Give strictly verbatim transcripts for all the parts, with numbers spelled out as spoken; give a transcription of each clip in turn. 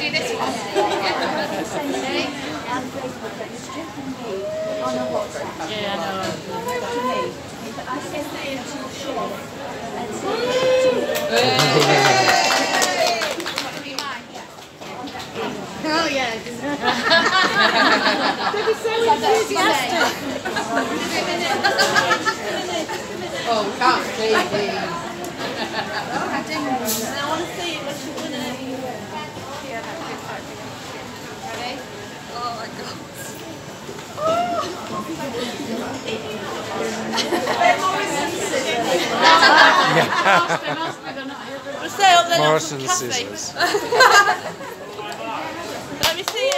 do this one? Yeah, I know. Oh yeah. They'd be so enthusiastic. Oh, can't see these. I want to see it when she's in it. Ready? Oh my god. Morrison scissors. Let me see it.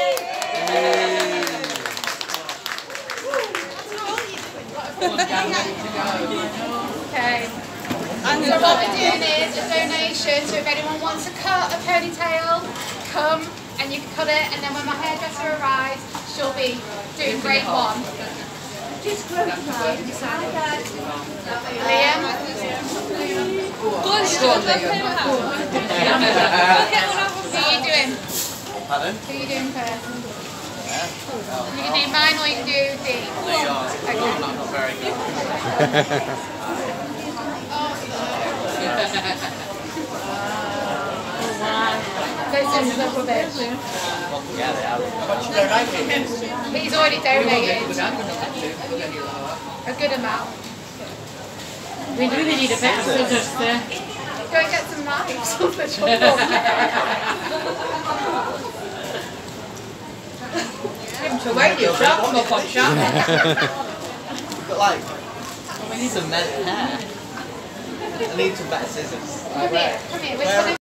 Okay. So what we're doing is a donation, so if anyone wants to cut a ponytail, come and you can cut it, and then when my hairdresser arrives, she'll be doing grade one. Liam? Who are you doing? Pardon? Who are you doing first? You can do mine or you can do D. Okay. I'm not very good. Those scissors are rubbish. Yeah, they are. He's already donated a good amount. We really need a bit of scissors there. Go and get some knives on the table. Give him to radio shop, come on shop. But like, we need some men hair. I need some better scissors. Come here, come here. We're